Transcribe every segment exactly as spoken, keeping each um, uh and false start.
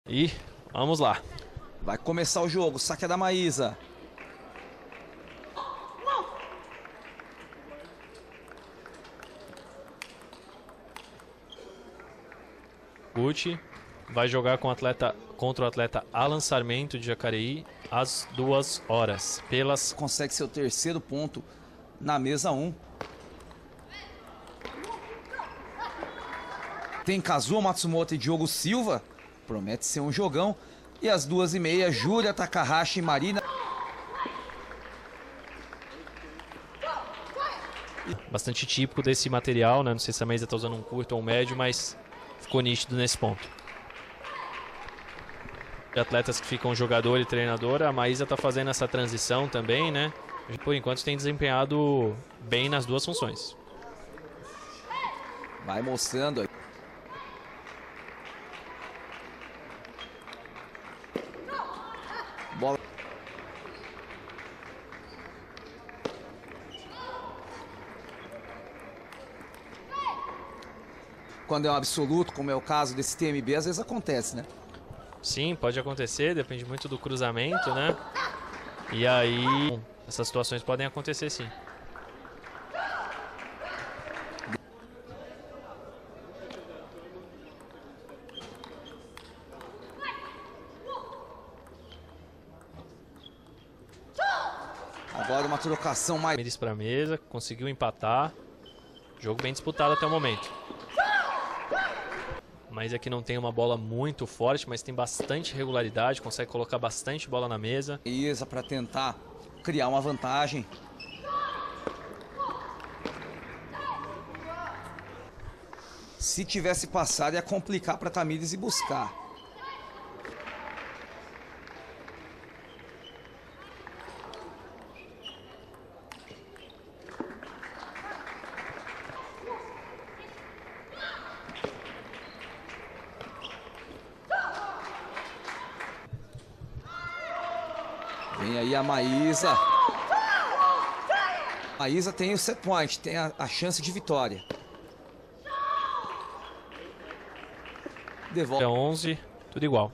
E vamos lá. Vai começar o jogo, saque é da Maísa. Gucci vai jogar com o atleta, contra o atleta Alan Sarmento de Jacareí às duas horas. Pelas... Consegue seu terceiro ponto na mesa um. Tem Kazuo Matsumoto e Diogo Silva. Promete ser um jogão. E às duas e meia, Júlia Takahashi e Marina. Bastante típico desse material, né? Não sei se a Maísa está usando um curto ou um médio, mas ficou nítido nesse ponto. De atletas que ficam jogador e treinador, a Maísa está fazendo essa transição também, né? Por enquanto tem desempenhado bem nas duas funções. Vai mostrando aí. Bola. Quando é um absoluto, como é o caso desse T M B, às vezes acontece, né? Sim, pode acontecer, depende muito do cruzamento, né? E aí, essas situações podem acontecer sim. Agora uma trocação mais... Miris para a mesa, conseguiu empatar. Jogo bem disputado até o momento. Mas aqui não tem uma bola muito forte, mas tem bastante regularidade, consegue colocar bastante bola na mesa. Isa para tentar criar uma vantagem. Se tivesse passado ia complicar para Tamires e buscar. Vem aí a Maísa. A Maísa tem o set point, tem a, a chance de vitória. Devolve. É onze, tudo igual.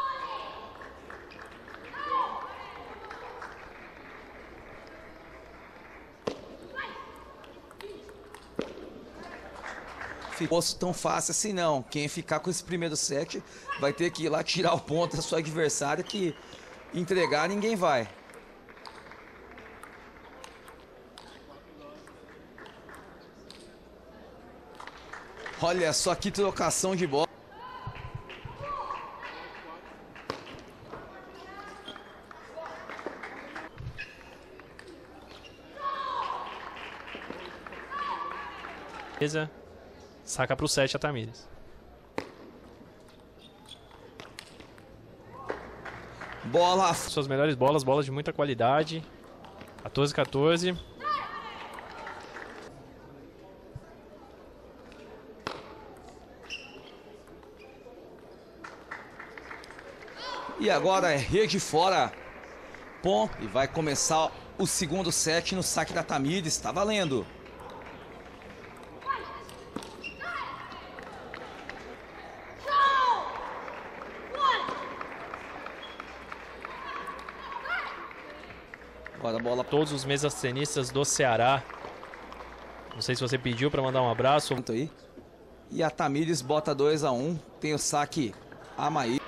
Ficou tão fácil assim não. Quem ficar com esse primeiro set vai ter que ir lá tirar o ponto da sua adversária, que entregar ninguém vai. Olha só que trocação de bola. Beleza. Saca para o sete a Tamires. Bola. Suas melhores bolas, bolas de muita qualidade. quatorze a quatorze. E agora é rede fora. Ponto. E vai começar o segundo set no saque da Tamires. Está valendo. Agora a bola. Todos os mesas tenistas do Ceará. Não sei se você pediu para mandar um abraço. Aí. E a Tamires bota dois a um. Tem o saque a Maísa.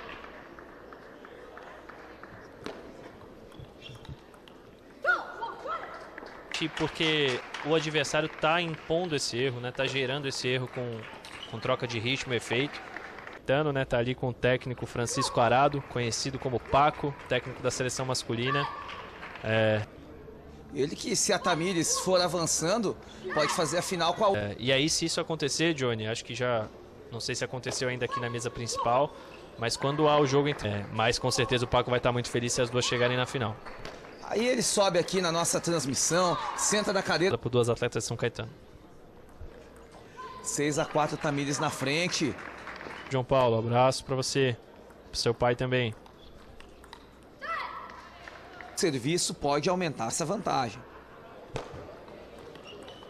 Porque o adversário está impondo esse erro, né? Tá gerando esse erro com, com troca de ritmo e efeito. Tano, né? Tá ali com o técnico Francisco Arado, conhecido como Paco, técnico da seleção masculina. É... Ele que, se a Tamires for avançando, pode fazer a final com a... É, e aí, se isso acontecer, Johnny, acho que já... Não sei se aconteceu ainda aqui na mesa principal, mas quando há o jogo entre... É, mas com certeza o Paco vai estar muito feliz se as duas chegarem na final. Aí ele sobe aqui na nossa transmissão, senta na cadeira. Por duas atletas de São Caetano. seis a quatro, Tamires na frente. João Paulo, abraço para você, pro seu pai também. O serviço pode aumentar essa vantagem.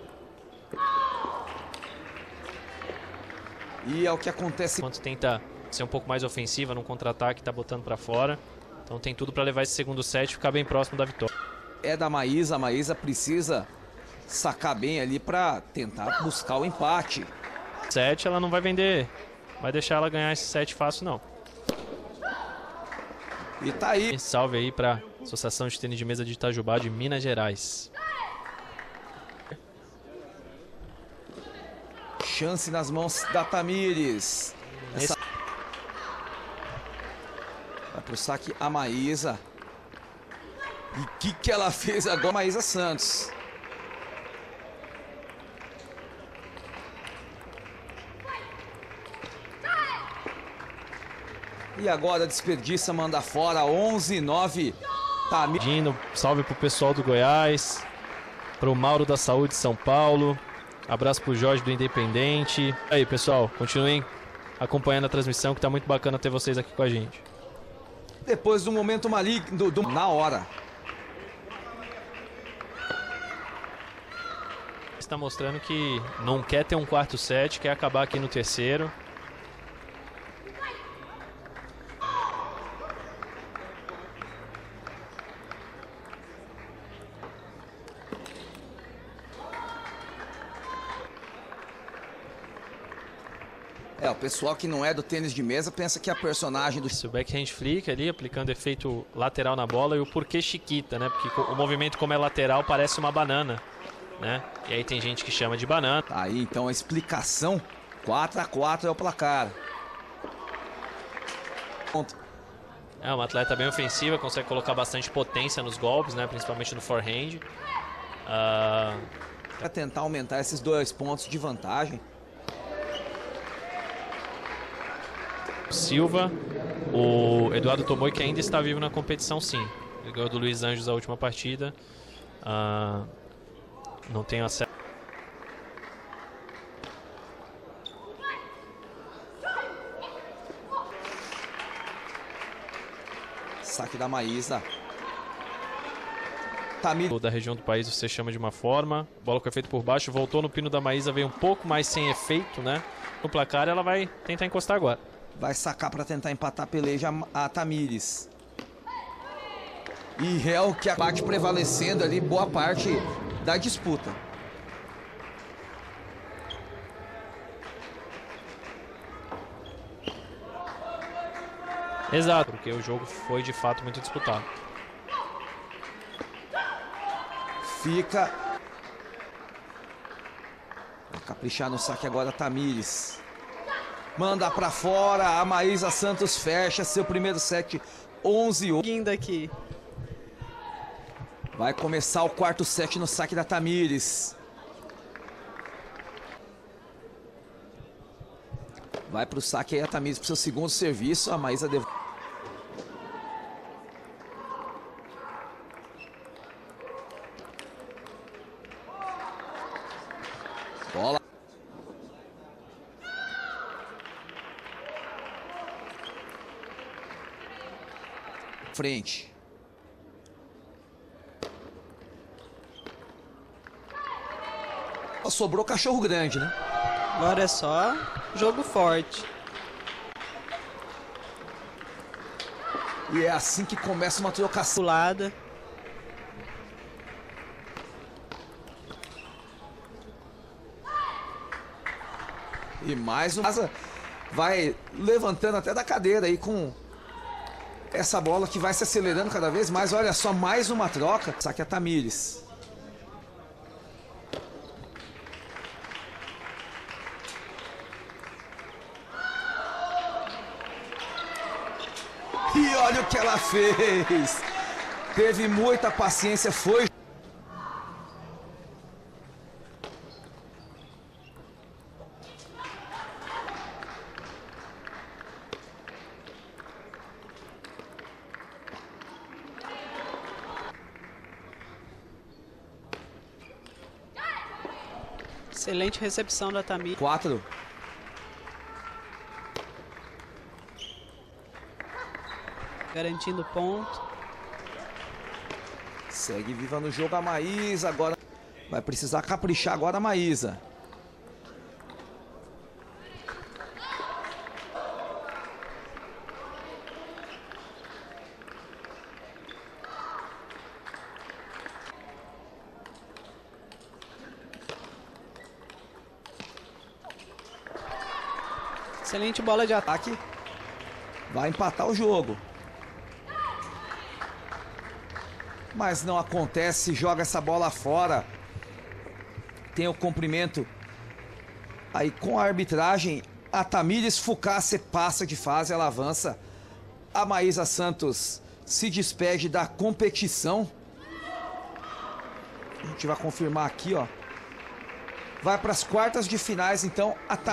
E é o que acontece. Enquanto tenta ser um pouco mais ofensiva no contra-ataque, tá botando para fora. Então tem tudo para levar esse segundo set e ficar bem próximo da vitória. É da Maísa, a Maísa precisa sacar bem ali para tentar buscar o empate. Set, ela não vai vender, vai deixar ela ganhar esse set fácil não. E tá aí. Salve aí para Associação de Tênis de Mesa de Itajubá de Minas Gerais. Chance nas mãos da Tamires. Essa... Vai pro saque a Maísa. E o que, que ela fez agora, Maísa Santos? E agora desperdiça, manda fora, onze nove. Tamires. Salve pro pessoal do Goiás, pro Mauro da Saúde de São Paulo. Abraço pro Jorge do Independente. Aí, pessoal, continuem acompanhando a transmissão, que tá muito bacana ter vocês aqui com a gente. Depois do momento maligno, do, do, na hora. Está mostrando que não quer ter um quarto set, quer acabar aqui no terceiro. É, o pessoal que não é do tênis de mesa pensa que a personagem do... O backhand flick ali, aplicando efeito lateral na bola, e o porquê chiquita, né? Porque o movimento, como é lateral, parece uma banana, né? E aí tem gente que chama de banana. Tá aí, então, a explicação. quatro a quatro é o placar. É uma atleta bem ofensiva, consegue colocar bastante potência nos golpes, né? Principalmente no forehand. Uh... Para tentar aumentar esses dois pontos de vantagem. Silva, o Eduardo Tomoi, que ainda está vivo na competição, sim. Ele ganhou do Luiz Anjos a última partida. Uh, não tenho acesso. Saque da Maísa. Tamires. Da região do país você chama de uma forma. Bola com efeito por baixo, voltou no pino da Maísa, veio um pouco mais sem efeito, né? No placar ela vai tentar encostar agora. Vai sacar para tentar empatar a peleja a Tamires. E é o que a parte prevalecendo ali, boa parte da disputa. Exato, porque o jogo foi de fato muito disputado. Fica. Vai caprichar no saque agora a Tamires. Manda pra fora, a Maísa Santos fecha seu primeiro set, onze a oito. Aqui. Vai começar o quarto set no saque da Tamires. Vai pro saque aí a Tamires pro seu segundo serviço, a Maísa devolve. Bola. Frente. Sobrou cachorro grande, né? Agora é só jogo forte. E é assim que começa uma trocação. Pulada. E mais uma. Vai levantando até da cadeira aí com essa bola que vai se acelerando cada vez mais. Olha só, mais uma troca. Saque a Tamires. E olha o que ela fez. Teve muita paciência, foi. Excelente recepção da Tamires. Quatro. Garantindo ponto. Segue viva no jogo a Maísa. Agora vai precisar caprichar agora a Maísa. Excelente bola de ataque. Ataque. Vai empatar o jogo. Mas não acontece, joga essa bola fora. Tem o cumprimento aí com a arbitragem. A Tamires Fucasse passa de fase, ela avança. A Maísa Santos se despede da competição. A gente vai confirmar aqui, ó. Vai para as quartas de finais, então a